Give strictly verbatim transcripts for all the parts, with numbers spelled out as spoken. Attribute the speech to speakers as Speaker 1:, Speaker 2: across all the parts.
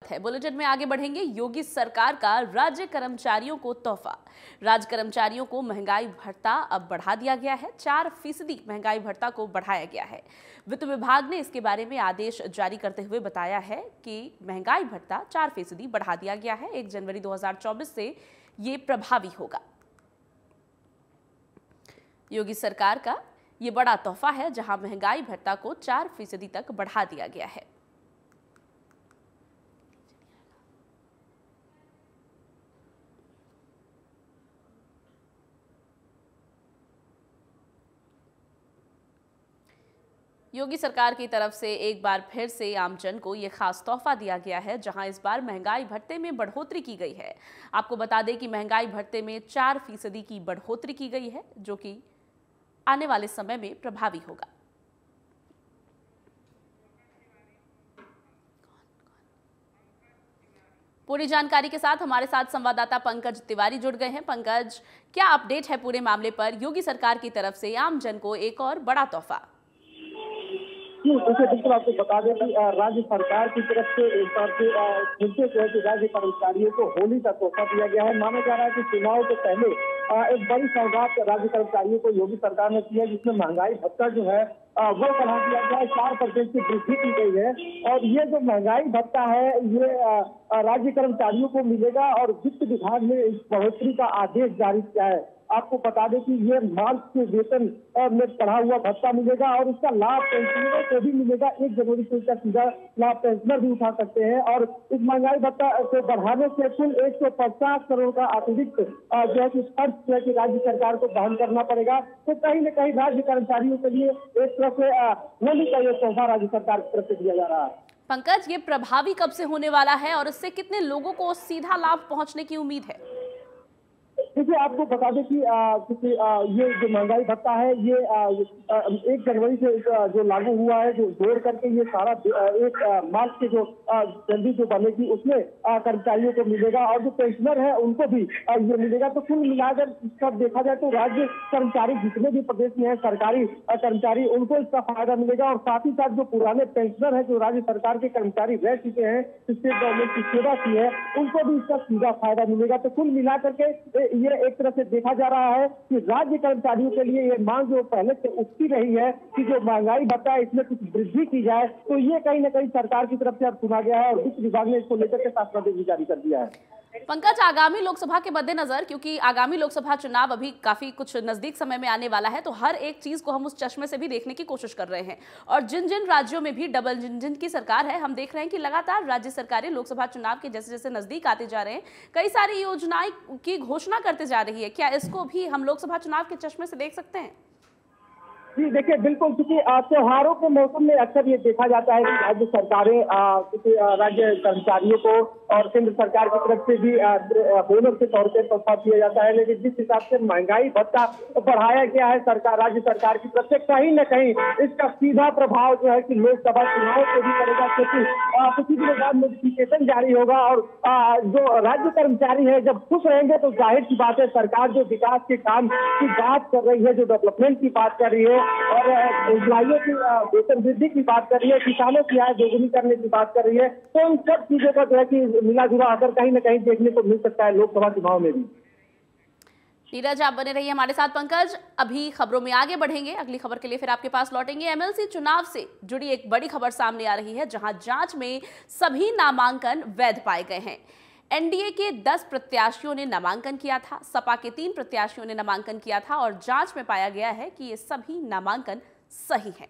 Speaker 1: है। बुलेटिन में आगे बढ़ेंगे। योगी सरकार का राज्य कर्मचारियों को तोहफा। राज्य कर्मचारियों को महंगाई भत्ता अब बढ़ा दिया गया है। चार फीसदी महंगाई भत्ता को बढ़ाया गया है। वित्त विभाग ने इसके बारे में आदेश जारी करते हुए बताया है कि महंगाई भत्ता चार फीसदी बढ़ा दिया गया है। एक जनवरी दो हजार चौबीस से ये प्रभावी होगा। योगी सरकार का ये बड़ा तोहफा है, जहां महंगाई भत्ता को चार फीसदी तक बढ़ा दिया गया है। योगी सरकार की तरफ से एक बार फिर से आमजन को यह खास तोहफा दिया गया है, जहां इस बार महंगाई भत्ते में बढ़ोतरी की गई है। आपको बता दें कि महंगाई भत्ते में चार फीसदी की बढ़ोतरी की गई है, जो कि आने वाले समय में प्रभावी होगा। पूरी जानकारी के साथ हमारे साथ संवाददाता पंकज तिवारी जुड़ गए हैं। पंकज, क्या अपडेट है पूरे मामले पर? योगी सरकार की तरफ से आमजन को एक और बड़ा तोहफा।
Speaker 2: बिल्कुल आपको बता दें कि राज्य सरकार की तरफ से एक बार से फिर से कि राज्य कर्मचारियों को होली का तोहफा दिया गया है। माना जा रहा है कि चुनाव के पहले एक बड़ी सौगात राज्य कर्मचारियों को योगी सरकार ने की है, जिसमें महंगाई भत्ता जो है वो बढ़ा दिया गया है। चार परसेंट की वृद्धि की गई है और ये जो महंगाई भत्ता है ये राज्य कर्मचारियों को मिलेगा और वित्त विभाग ने इस बढ़ोतरी का आदेश जारी किया है। आपको बता दें कि ये मार्च के वेतन में बढ़ा हुआ भत्ता मिलेगा और इसका लाभ पेंशनरों को भी मिलेगा। एक जनवरी से इसका सीधा लाभ पेंशनर भी उठा सकते हैं और इस महंगाई भत्ता को बढ़ाने से कुल एक सौ पचास करोड़ का अतिरिक्त जो है कि खर्च जो है कि राज्य सरकार को वहन करना पड़ेगा। तो कहीं न कहीं राज्य कर्मचारियों के लिए एक तरफ से होली का ये तोहफा राज्य सरकार की तरफ से दिया जा रहा है।
Speaker 1: पंकज, ये प्रभावी कब से होने वाला है और इससे कितने लोगों को सीधा लाभ पहुंचने की उम्मीद है?
Speaker 2: देखिए, आपको बता दें कि आ, कि आ, ये जो महंगाई भत्ता है ये आ, एक जनवरी से जो लागू हुआ है, जो जोड़ करके ये सारा एक मार्च के जो जल्दी जो बनेगी उसमें कर्मचारियों को मिलेगा और जो पेंशनर है उनको भी आ, ये मिलेगा। तो कुल मिलाकर सब देखा जाए तो राज्य कर्मचारी जितने भी प्रदेश में है सरकारी कर्मचारी, उनको इसका फायदा मिलेगा और साथ ही साथ जो पुराने पेंशनर है, जो राज्य सरकार के कर्मचारी रह चुके हैं, स्टेट गवर्नमेंट की सेवा की है, उनको भी इसका सीधा फायदा मिलेगा। तो कुल मिलाकर के ये एक तरह से देखा जा रहा है कि राज्य कर्मचारियों के लिए ये मांग जो पहले से उठती रही है कि जो महंगाई भत्ता है इसमें कुछ वृद्धि की जाए, तो ये कहीं ना कहीं सरकार की तरफ से अब सुना गया है और वित्त विभाग ने इसको लेकर के शासन भी जारी कर दिया है।
Speaker 1: पंकज, आगामी लोकसभा के मद्देनजर, क्योंकि आगामी लोकसभा चुनाव अभी काफी कुछ नजदीक समय में आने वाला है, तो हर एक चीज को हम उस चश्मे से भी देखने की कोशिश कर रहे हैं और जिन जिन राज्यों में भी डबल इंजन की सरकार है, हम देख रहे हैं कि लगातार राज्य सरकारें लोकसभा चुनाव के जैसे जैसे नजदीक आते जा रहे हैं, कई सारी योजनाएं की घोषणा करते जा रही है। क्या इसको भी हम लोकसभा चुनाव के चश्मे से देख सकते हैं?
Speaker 2: जी देखिए, बिल्कुल, क्योंकि त्योहारों के मौसम में अक्सर ये देखा जाता है कि राज्य सरकारें राज्य कर्मचारियों को और केंद्र सरकार की तरफ से भी बोनस के तौर पर तोहफा दिया जाता है। लेकिन जिस हिसाब से महंगाई भत्ता बढ़ाया गया है सरकार राज्य सरकार की तरफ से, कहीं न कहीं इसका सीधा प्रभाव जो है कि लोकसभा चुनाव को भी पड़ेगा, क्योंकि किसी भी बाद नोटिफिकेशन जारी होगा और जो राज्य कर्मचारी है जब खुश रहेंगे तो जाहिर सी बात है सरकार जो विकास के काम की बात कर रही है, जो डेवलपमेंट की बात कर रही है और एम्प्लॉइयों की वेतन वृद्धि की बात कर रही है, किसानों की आय दोगुनी करने की बात कर रही है, तो इन सब चीजों का जो है कि मिला जुला असर कहीं ना कहीं देखने को मिल सकता है लोकसभा चुनाव में भी।
Speaker 1: नीरज, आप बने रहिए हमारे साथ। पंकज, अभी खबरों में आगे बढ़ेंगे, अगली खबर के लिए फिर आपके पास लौटेंगे। एमएलसी चुनाव से जुड़ी एक बड़ी खबर सामने आ रही है, जहां जांच में सभी नामांकन वैध पाए गए हैं। एनडीए के दस प्रत्याशियों ने नामांकन किया था, सपा के तीन प्रत्याशियों ने नामांकन किया था और जांच में पाया गया है कि ये सभी नामांकन सही हैं।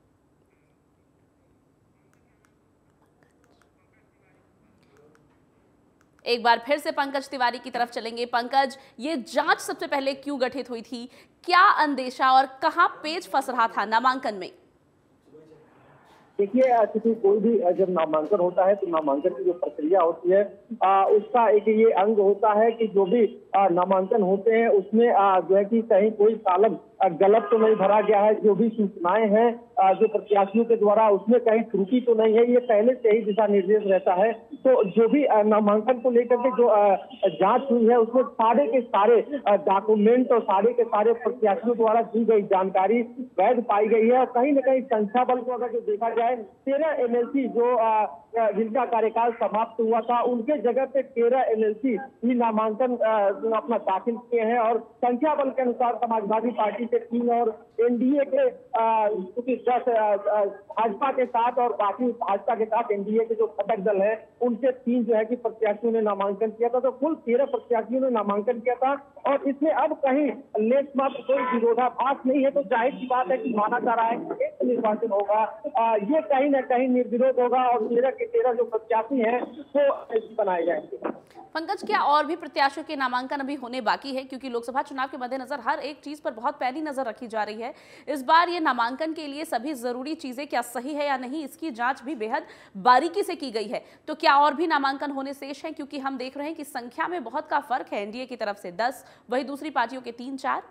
Speaker 1: एक बार फिर से पंकज तिवारी की तरफ चलेंगे। पंकज, ये जांच सबसे पहले क्यों गठित हुई थी? क्या अंदेशा और कहां पेच फंस रहा था नामांकन में?
Speaker 2: देखिए, क्योंकि कोई भी जब नामांकन होता है तो नामांकन की जो प्रक्रिया होती है आ, उसका एक ये अंग होता है कि जो भी नामांकन होते हैं उसमें आ, जो है कि कहीं कोई कालम गलत तो नहीं भरा गया है, जो भी सूचनाएं हैं जो प्रत्याशियों के द्वारा उसमें कहीं त्रुटि तो नहीं है, ये पहले से ही दिशा निर्देश रहता है। तो जो भी नामांकन को लेकर के जो जांच हुई है उसमें सारे के सारे डॉक्यूमेंट और सारे के सारे प्रत्याशियों द्वारा दी गई जानकारी वैध पाई गई है। और कहीं ना कहीं संख्या बल को अगर जो देखा जाए, तेरह एमएलसी जो जिनका कार्यकाल समाप्त हुआ था उनके जगह पे तेरह एमएलसी ही नामांकन अपना दाखिल किए हैं। और संख्या बल के अनुसार समाजवादी पार्टी से तीन और एनडीए के क्योंकि दस भाजपा के साथ और बाकी भाजपा के साथ एनडीए के जो घटक दल है उनसे तीन जो है कि प्रत्याशियों ने नामांकन किया था। तो कुल तेरह प्रत्याशियों ने नामांकन किया था और इसमें अब कहीं लेस मात्र कोई विरोधाभास नहीं है। तो जाहिर सी बात है कि माना जा रहा है कि एक निर्वाचन होगा, ये कहीं ना कहीं निर्विरोध होगा और तेरह के तेरह जो प्रत्याशी हैं वो बनाए जाएंगे।
Speaker 1: पंकज, क्या और भी प्रत्याशियों के नामांकन अभी होने बाकी है? क्योंकि लोकसभा चुनाव के मद्देनजर हर एक चीज पर बहुत पैनी नजर रखी जा रही है। इस बार ये नामांकन के लिए सभी जरूरी चीजें क्या सही है या नहीं, इसकी जांच भी बेहद बारीकी से की गई है। तो क्या और भी नामांकन होने शेष हैं? क्योंकि हम देख रहे हैं कि संख्या में बहुत का फर्क है, एनडीए की तरफ से दस, वही दूसरी पार्टियों के तीन चार।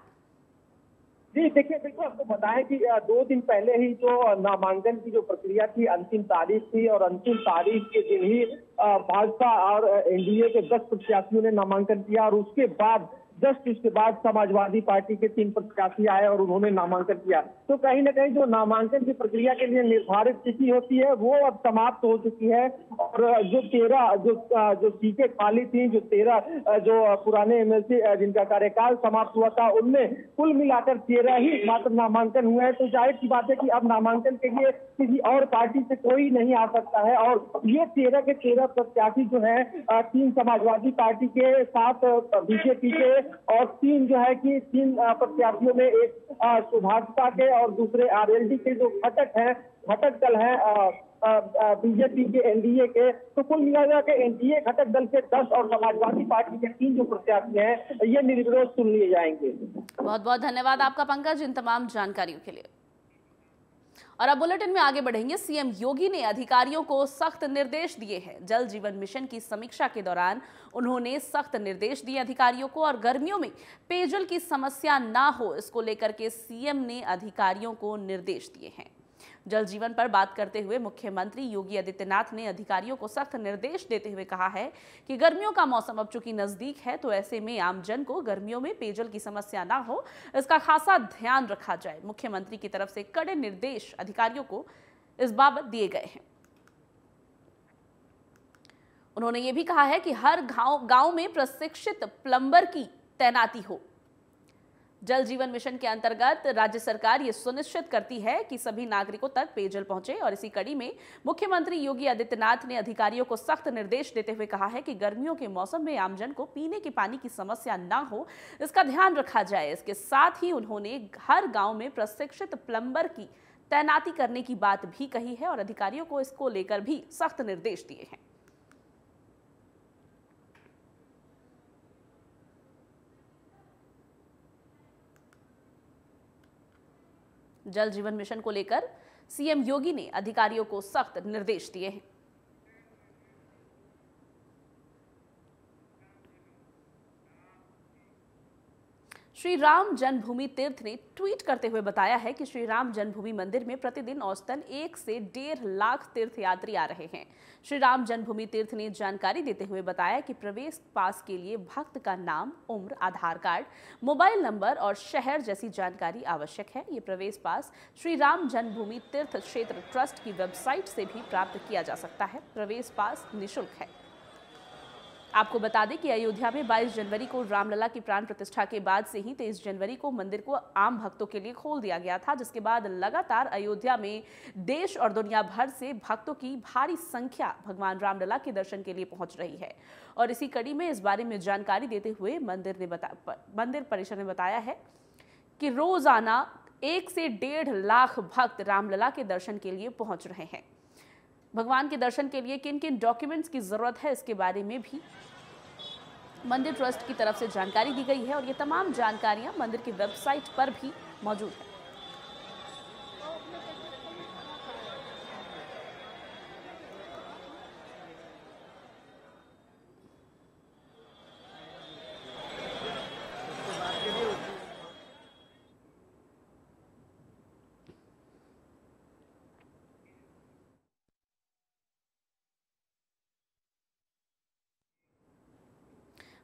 Speaker 2: जी देखिए, देखो आपको बताएं कि दो दिन पहले ही जो नामांकन की जो प्रक्रिया थी, अंतिम तारीख थी और अंतिम तारीख के दिन ही भाजपा और एनडीए के दस प्रत्याशियों ने नामांकन किया और उसके बाद जस्ट इसके बाद समाजवादी पार्टी के तीन प्रत्याशी आए और उन्होंने नामांकन किया। तो कहीं ना कहीं जो नामांकन की प्रक्रिया के लिए निर्धारित तिथि होती है वो अब समाप्त हो चुकी है। और जो तेरह जो जो सीटें खाली थी, जो तेरह जो पुराने एमएलसी जिनका कार्यकाल समाप्त हुआ था, उनमें कुल मिलाकर तेरह ही मात्र नामांकन हुए हैं। तो जाहिर सी बात है कि अब नामांकन के लिए किसी और पार्टी से कोई नहीं आ सकता है। और ये तेरह के तेरह प्रत्याशी जो है, तीन समाजवादी पार्टी के, सात बीजेपी के और तीन जो है कि तीन प्रत्याशियों में एक भाजपा के और दूसरे आरएलडी के जो घटक हैं, घटक दल हैं बीजेपी के, एनडीए के। तो कुल मिलाकर के एनडीए घटक दल के दस और समाजवादी पार्टी के तीन जो प्रत्याशी हैं ये निर्विरोध चुन लिए जाएंगे।
Speaker 1: बहुत बहुत धन्यवाद आपका पंकज, इन तमाम जानकारियों के लिए। और अब बुलेटिन में आगे बढ़ेंगे। सीएम योगी ने अधिकारियों को सख्त निर्देश दिए हैं। जल जीवन मिशन की समीक्षा के दौरान उन्होंने सख्त निर्देश दिए अधिकारियों को और गर्मियों में पेयजल की समस्या ना हो, इसको लेकर के सीएम ने अधिकारियों को निर्देश दिए हैं। जल जीवन पर बात करते हुए मुख्यमंत्री योगी आदित्यनाथ ने अधिकारियों को सख्त निर्देश देते हुए कहा है कि गर्मियों का मौसम अब चूंकि नजदीक है, तो ऐसे में आमजन को गर्मियों में पेयजल की समस्या ना हो, इसका खासा ध्यान रखा जाए। मुख्यमंत्री की तरफ से कड़े निर्देश अधिकारियों को इस बाबत दिए गए हैं। उन्होंने ये भी कहा है कि हर गांव गांव में प्रशिक्षित प्लम्बर की तैनाती हो। जल जीवन मिशन के अंतर्गत राज्य सरकार ये सुनिश्चित करती है कि सभी नागरिकों तक पेयजल पहुंचे। और इसी कड़ी में मुख्यमंत्री योगी आदित्यनाथ ने अधिकारियों को सख्त निर्देश देते हुए कहा है कि गर्मियों के मौसम में आमजन को पीने के पानी की समस्या ना हो, इसका ध्यान रखा जाए। इसके साथ ही उन्होंने हर गांव में प्रशिक्षित प्लम्बर की तैनाती करने की बात भी कही है और अधिकारियों को इसको लेकर भी सख्त निर्देश दिए हैं। जल जीवन मिशन को लेकर सीएम योगी ने अधिकारियों को सख्त निर्देश दिए हैं। श्री राम जन्मभूमि तीर्थ ने ट्वीट करते हुए बताया है कि श्री राम जन्मभूमि मंदिर में प्रतिदिन औसतन एक से डेढ़ लाख तीर्थयात्री आ रहे हैं। श्री राम जन्मभूमि तीर्थ ने जानकारी देते हुए बताया कि प्रवेश पास के लिए भक्त का नाम, उम्र, आधार कार्ड, मोबाइल नंबर और शहर जैसी जानकारी आवश्यक है। ये प्रवेश पास श्री राम जन्मभूमि तीर्थ क्षेत्र ट्रस्ट की वेबसाइट से भी प्राप्त किया जा सकता है। प्रवेश पास निःशुल्क है। आपको बता दें कि अयोध्या में बाईस जनवरी को रामलला की प्राण प्रतिष्ठा के बाद से ही तेईस जनवरी को मंदिर को आम भक्तों के लिए खोल दिया गया था, जिसके बाद लगातार अयोध्या में देश और दुनिया भर से भक्तों की भारी संख्या भगवान रामलला के दर्शन के लिए पहुंच रही है। और इसी कड़ी में इस बारे में जानकारी देते हुए मंदिर ने बता मंदिर परिषद ने बताया है कि रोजाना एक से डेढ़ लाख भक्त रामलला के दर्शन के लिए पहुंच रहे हैं। भगवान के दर्शन के लिए किन किन डॉक्यूमेंट्स की जरूरत है, इसके बारे में भी मंदिर ट्रस्ट की तरफ से जानकारी दी गई है और ये तमाम जानकारियां मंदिर की वेबसाइट पर भी मौजूद है।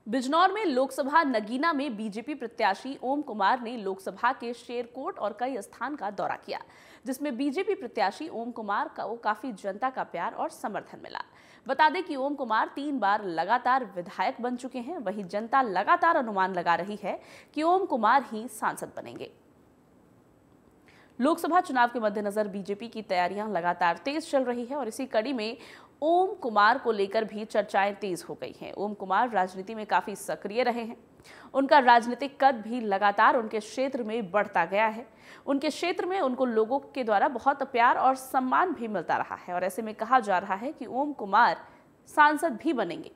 Speaker 1: बिजनौर में लोकसभा नगीना में बीजेपी प्रत्याशी ओम कुमार ने लोकसभा के शेरकोट और कई स्थान का दौरा किया, जिसमें बीजेपी प्रत्याशी ओम कुमार को काफी जनता का प्यार और समर्थन मिला। बता दें कि ओम कुमार तीन बार लगातार विधायक बन चुके हैं। वहीं जनता लगातार अनुमान लगा रही है कि ओम कुमार ही सांसद बनेंगे। लोकसभा चुनाव के मद्देनजर बीजेपी की तैयारियां लगातार तेज चल रही है और इसी कड़ी में ओम कुमार को लेकर भी चर्चाएं तेज हो गई हैं। ओम कुमार राजनीति में काफी सक्रिय रहे हैं। उनका राजनीतिक कद भी लगातार उनके क्षेत्र में बढ़ता गया है। उनके क्षेत्र में उनको लोगों के द्वारा बहुत प्यार और सम्मान भी मिलता रहा है और ऐसे में कहा जा रहा है कि ओम कुमार सांसद भी बनेंगे।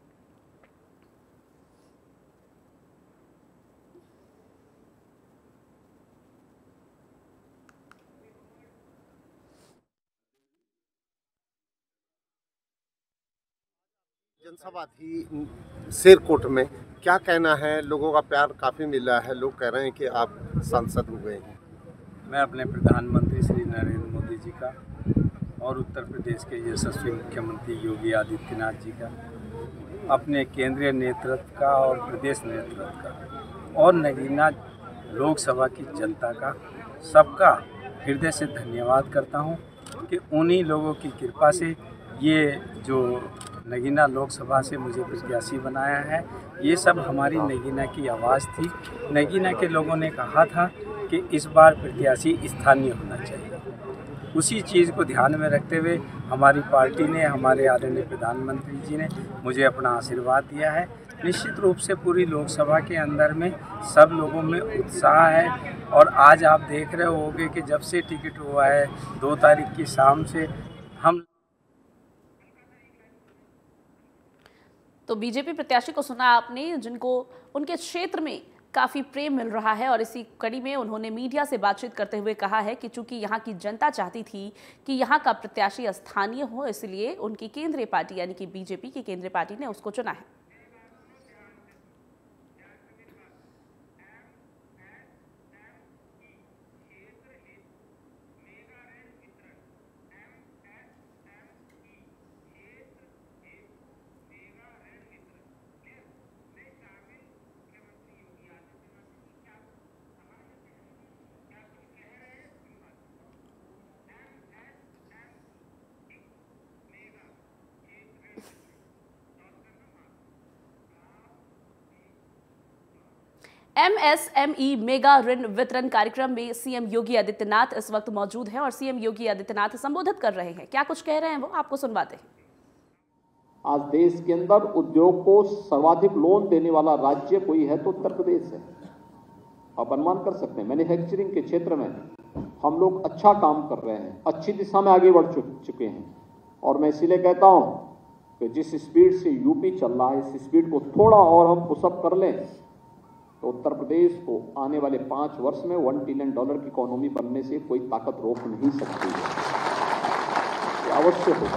Speaker 3: जनसभा थी शेरकोट में, क्या कहना है? लोगों का प्यार काफ़ी मिल रहा है, लोग कह रहे हैं कि आप सांसद हो गए हैं।
Speaker 4: मैं अपने प्रधानमंत्री श्री नरेंद्र मोदी जी का और उत्तर प्रदेश के यशस्वी मुख्यमंत्री योगी आदित्यनाथ जी का, अपने केंद्रीय नेतृत्व का और प्रदेश नेतृत्व का और नगीना लोकसभा की जनता का, सबका हृदय से धन्यवाद करता हूं कि उन्हीं लोगों की कृपा से ये जो नगीना लोकसभा से मुझे प्रत्याशी बनाया है, ये सब हमारी नगीना की आवाज़ थी। नगीना के लोगों ने कहा था कि इस बार प्रत्याशी स्थानीय होना चाहिए। उसी चीज़ को ध्यान में रखते हुए हमारी पार्टी ने, हमारे आदरणीय प्रधानमंत्री जी ने मुझे अपना आशीर्वाद दिया है। निश्चित रूप से पूरी लोकसभा के अंदर में सब लोगों में उत्साह है और आज आप देख रहे होंगे कि जब से टिकट हुआ है दो तारीख की शाम से हम
Speaker 1: तो बीजेपी प्रत्याशी को सुना आपने, जिनको उनके क्षेत्र में काफी प्रेम मिल रहा है और इसी कड़ी में उन्होंने मीडिया से बातचीत करते हुए कहा है कि चूंकि यहां की जनता चाहती थी कि यहां का प्रत्याशी स्थानीय हो, इसलिए उनकी केंद्रीय पार्टी यानी कि बीजेपी की केंद्रीय पार्टी ने उसको चुना है। M S M E mega ऋण वितरण कार्यक्रम में सीएम योगी आदित्यनाथ इस वक्त मौजूद हैं और सीएम योगी आदित्यनाथ संबोधित कर रहे हैं। क्या कुछ कह रहे हैं वो आपको सुनवाते हैं।
Speaker 5: आज देश के अंदर उद्योग को सर्वाधिक लोन देने वाला राज्य कोई है तो उत्तर प्रदेश है। आप अनुमान कर सकते हैं, मैन्युफैक्चरिंग के क्षेत्र में हम लोग अच्छा काम कर रहे हैं, अच्छी दिशा में आगे बढ़ चुके हैं। और मैं इसीलिए कहता हूं कि जिस स्पीड से यूपी चल रहा है, इस स्पीड को थोड़ा और हम पुशअप कर लें तो उत्तर प्रदेश को आने वाले पांच वर्ष में वन ट्रिलियन डॉलर की इकोनॉमी बनने से कोई ताकत रोक नहीं सकती है। ये आवश्यक होगा।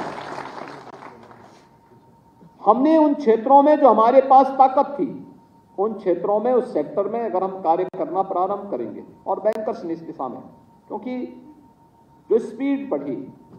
Speaker 5: हमने उन क्षेत्रों में जो हमारे पास ताकत थी, उन क्षेत्रों में, उस सेक्टर में अगर हम कार्य करना प्रारंभ करेंगे और बैंकर्स ने इस दिशा में, क्योंकि जो स्पीड बढ़ी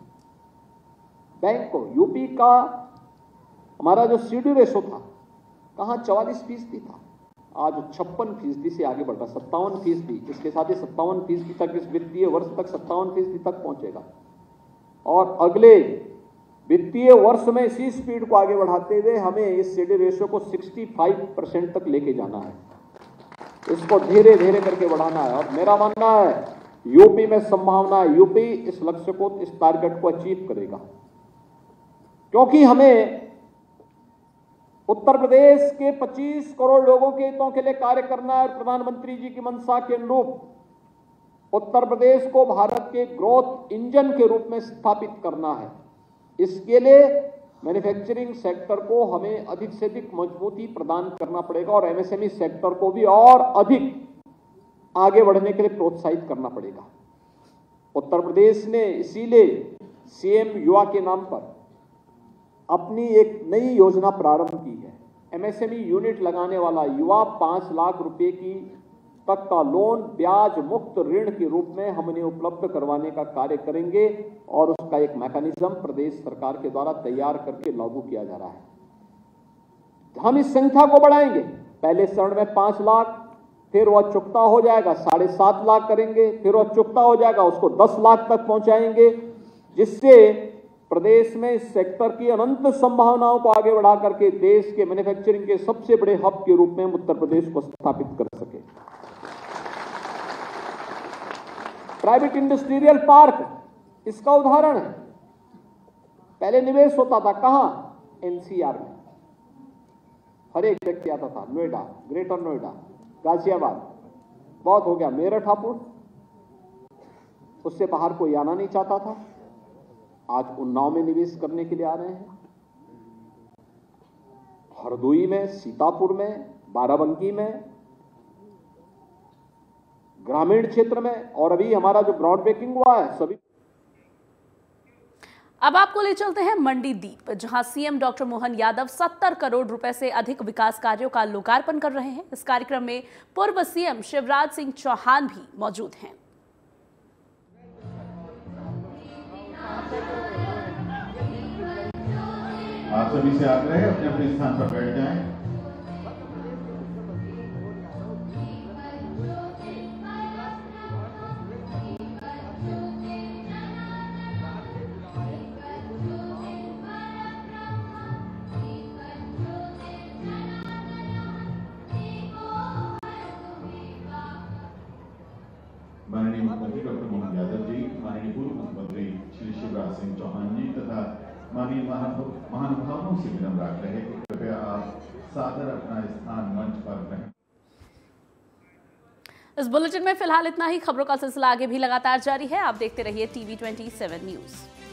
Speaker 5: बैंक को, यूपी का हमारा जो सीडी रेशो था कहाँ चवालीस फीसदी था, आज छप्पन फीसदी से आगे बढ़ रहा, सत्तावन फीसदी। इसके साथ ही सत्तावन फीसदी तक इस वित्तीय वर्ष तक सत्तावन फीसदी तक पहुंचेगा और अगले वित्तीय वर्ष में इसी स्पीड को आगे बढ़ाते हुए हमें इस सीडी रेशियो को पैंसठ परसेंट तक लेके जाना है। इसको धीरे धीरे करके बढ़ाना है और मेरा मानना है यूपी में संभावना है, यूपी इस लक्ष्य को, इस टारगेट को अचीव करेगा, क्योंकि हमें उत्तर प्रदेश के पच्चीस करोड़ लोगों के हितों के लिए कार्य करना है। प्रधानमंत्री जी की मंशा के अनुरूप उत्तर प्रदेश को भारत के ग्रोथ इंजन के रूप में स्थापित करना है। इसके लिए मैन्युफैक्चरिंग सेक्टर को हमें अधिक से अधिक मजबूती प्रदान करना पड़ेगा और एमएसएमई सेक्टर को भी और अधिक आगे बढ़ने के लिए प्रोत्साहित करना पड़ेगा। उत्तर प्रदेश ने इसीलिए सीएम युवा के नाम पर अपनी एक नई योजना प्रारंभ की है। एमएसएमई यूनिट लगाने वाला युवा पांच लाख रुपए की तक का लोन ब्याज मुक्त ऋण के रूप में हम उन्हें उपलब्ध करवाने का कार्य करेंगे और उसका एक मैकेनिज्म प्रदेश सरकार के द्वारा तैयार करके लागू किया जा रहा है। हम इस संख्या को बढ़ाएंगे। पहले चरण में पांच लाख, फिर वह चुकता हो जाएगा साढ़े सात लाख करेंगे, फिर वह चुकता हो जाएगा उसको दस लाख तक पहुंचाएंगे, जिससे प्रदेश में इस सेक्टर की अनंत संभावनाओं को आगे बढ़ा करके देश के मैन्युफैक्चरिंग के सबसे बड़े हब के रूप में हम उत्तर प्रदेश को स्थापित कर सके। प्राइवेट इंडस्ट्रियल पार्क इसका उदाहरण है। पहले निवेश होता था कहां? एनसीआर में, हर एक व्यक्ति आता था। नोएडा, ग्रेटर नोएडा, गाजियाबाद, बहुत हो गया। मेरठ, हापुड़, उससे बाहर कोई आना नहीं चाहता था। आज उन्नाव में निवेश करने के लिए आ रहे हैं, हरदोई में, सीतापुर में, बाराबंकी में, ग्रामीण क्षेत्र में, और अभी हमारा जो ग्राउंड ब्रेकिंग हुआ है सभी।
Speaker 1: अब आपको ले चलते हैं मंडीदीप, जहां सीएम डॉक्टर मोहन यादव सत्तर करोड़ रुपए से अधिक विकास कार्यों का लोकार्पण कर रहे हैं। इस कार्यक्रम में पूर्व सीएम शिवराज सिंह चौहान भी मौजूद हैं।
Speaker 6: आप सभी से आग्रह है अपने अपने स्थान पर बैठ जाएं। माननीय मुख्यमंत्री डॉक्टर मोहन यादव जी, माननीय पूर्व मुख्यमंत्री श्री शिवराज सिंह चौहान जी तथा माननीय महानुभावों से विनम्र आग्रह है कि कृपया आप सादर अपना स्थान मंच पर रहें।
Speaker 1: इस बुलेटिन में फिलहाल इतना ही। खबरों का सिलसिला आगे भी लगातार जारी है। आप देखते रहिए टीवी ट्वेंटी सेवन न्यूज।